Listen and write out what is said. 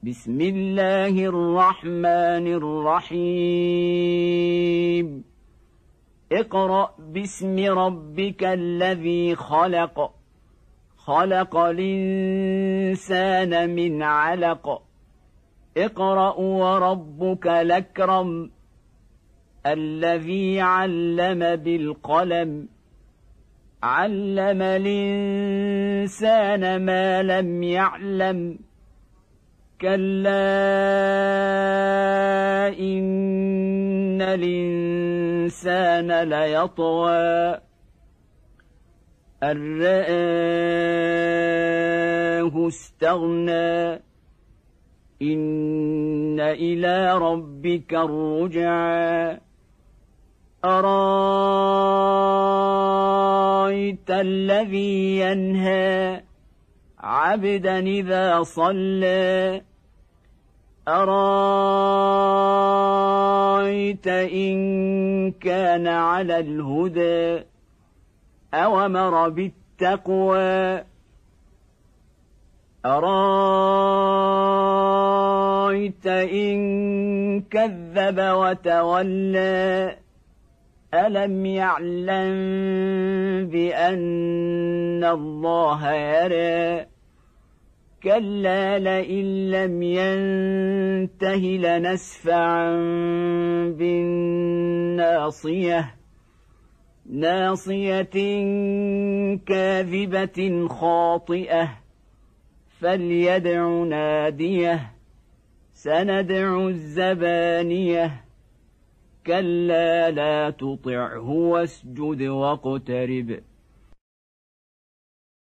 بسم الله الرحمن الرحيم اقرأ باسم ربك الذي خلق خلق الإنسان من علق اقرأ وربك الأكرم الذي علم بالقلم علم الإنسان ما لم يعلم كلا إن الإنسان ليطغى أن رآه استغنى إن إلى ربك الرجعى أرايت الذي ينهى عبدا إذا صلى أرايت إن كان على الهدى أوامر بالتقوى أرايت إن كذب وتولى ألم يعلم بأن الله يرى كلا لئن لم ينته لنسفعا بالناصية ناصية كاذبة خاطئة فليدع ناديه سندع الزبانية كلا لا تطعه واسجد واقترب